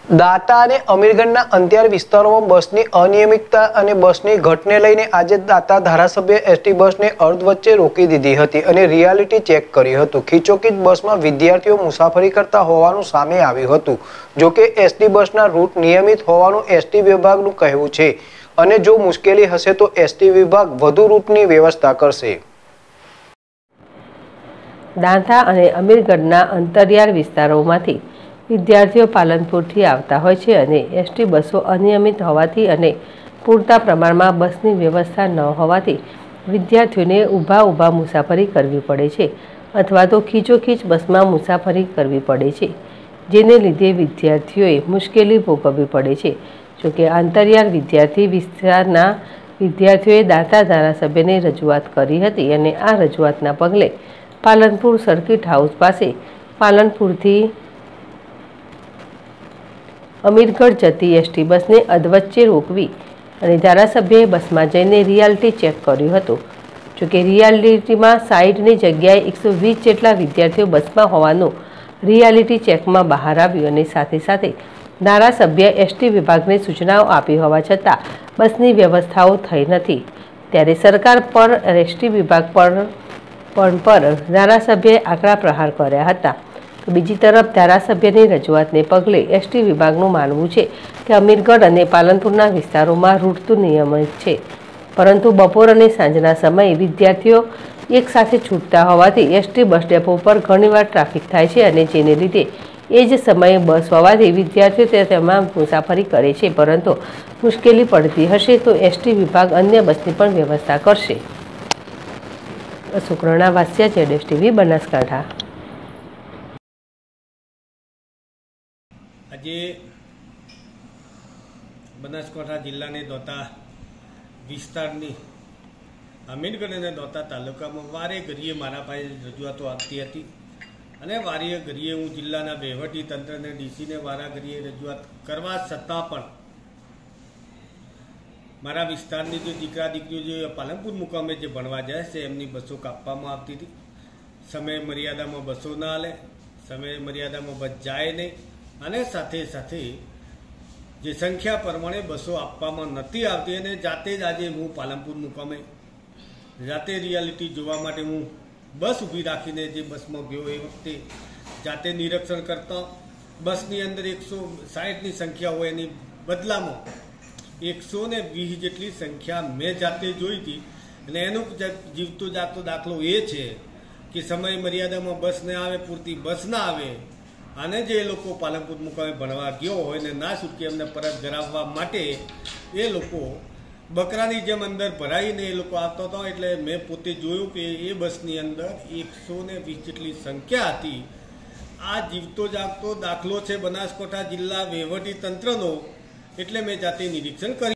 દાતા અને અમીરગઢના અંતિયાર વિસ્તારોમાં બસની અનિયમિતતા અને બસની ઘટને લઈને આજે દાતા ધારાસભ્ય એસટી બસને અર્ધ વચ્ચે રોકી દીધી હતી અને રિયાલિટી ચેક કર્યું હતું। ખીચોખીચ બસમાં વિદ્યાર્થીઓ મુસાફરી કરતા હોવાનું સામે આવ્યું હતું। જો કે એસટી બસના રૂટ નિયમિત હોવાનું એસટી વિભાગનું કહેવું છે અને જો મુશ્કેલી હશે તો એસટી વિભાગ વધુ રૂટની વ્યવસ્થા કરશે। દાંતા અને અમીરગઢના અંતરિયાળ વિસ્તારોમાંથી વિદ્યાર્થીઓ પાલનપુરથી આવતા હોય છે અને એસટી બસો અનિયમિત હોવાથી અને પૂરતા પ્રમાણમાં બસની વ્યવસ્થા ન હોવાથી વિદ્યાર્થીઓને ઊભા મુસાફરી કરવી પડે છે અથવા તો ખીચોખીચ બસમાં મુસાફરી કરવી પડે છે, જેને લીધે વિદ્યાર્થીઓએ મુશ્કેલી ભોગવવી પડે છે। જોકે અંતરિયાળ વિદ્યાર્થી વિસ્તારના વિદ્યાર્થીઓએ દાંતા ધારાસભ્યને રજૂઆત કરી હતી અને આ રજૂઆતના પગલે પાલનપુર સર્કિટ હાઉસ પાસે પાલનપુરથી અમીરગઢ જતી એસટી બસને અધવચ્ચે રોકવી અને ધારાસભ્યએ બસમાં જઈને રિયાલિટી ચેક કર્યું હતું। જોકે રિયાલિટીમાં 60ની જગ્યાએ 120 જેટલા વિદ્યાર્થીઓ બસમાં હોવાનું રિયાલિટી ચેકમાં બહાર આવ્યું અને સાથે ધારાસભ્ય એસટી વિભાગને સૂચનાઓ આપી હોવા છતાં બસની વ્યવસ્થાઓ થઈ નથી। ત્યારે સરકાર પર એસટી વિભાગ પર ધારાસભ્યએ આકરા પ્રહાર કર્યા હતા। તો બીજી તરફ ધારાસભ્યની રજૂઆતને પગલે એસટી વિભાગનું માનવું છે કે અમીરગઢ અને પાલનપુરના વિસ્તારોમાં રૂટ તો નિયમિત છે, પરંતુ બપોર અને સાંજના સમયે વિદ્યાર્થીઓ એકસાથે છૂટતા હોવાથી એસટી બસ ડેપો પર ઘણીવાર ટ્રાફિક થાય છે અને જેને લીધે એ જ સમયે બસ હોવાથી વિદ્યાર્થીઓ તેમાં મુસાફરી કરે છે, પરંતુ મુશ્કેલી પડતી હશે તો એસટી વિભાગ અન્ય બસની પણ વ્યવસ્થા કરશે। સુકરણા વાસિયા, જેડેશ ટીવી, બનાસકાંઠા। આજે બનાસકાંઠા જિલ્લાની દોતા વિસ્તારની અમીરગઢ અને દોતા તાલુકામાં વારે ઘડીએ મારા પાસે રજૂઆતો આવતી હતી અને વારે ઘડીએ હું જિલ્લાના વહીવટી તંત્રને ડીસીને વારા ઘડીએ રજૂઆત કરવા છતાં પણ મારા વિસ્તારની જે દીકરા દીકરીઓ જે પાલનપુર મુકામે જે ભણવા જાય છે એમની બસો કાપવામાં આવતી હતી। સમય મર્યાદામાં બસો ના હાલે, સમય મર્યાદામાં બસ જાય નહીં અને સાથે જે સંખ્યા પ્રમાણે બસો આપવામાં નથી આવતી અને જાતે જ આજે હું પાલનપુર મુકામે જાતે રિયાલિટી જોવા માટે હું બસ ઊભી રાખીને જે બસમાં ગયો એ વખતે જાતે નિરીક્ષણ કરતા બસની અંદર 160ની સંખ્યા હોય એની બદલામાં 120 જેટલી સંખ્યા મેં જાતે જોઈ હતી અને એનો જીવતો જાગતો દાખલો એ છે કે સમય મર્યાદામાં બસ ન આવે, પૂરતી બસ ના આવે અને જે લોકો પાલનપુર મુકામે ભણવા ગયો હોય ને ના છૂટકે એમને પરત કરાવવા માટે એ લોકો બકરાની જેમ અંદર ભરાઈને એ લોકો આવતા હતા। એટલે મેં પોતે જોયું કે એ બસની અંદર 120 જેટલી સંખ્યા હતી। આ જીવતો જાગતો દાખલો છે બનાસકાંઠા જિલ્લા વહીવટી તંત્રનો, એટલે મેં જાતે નિરીક્ષણ કર્યું।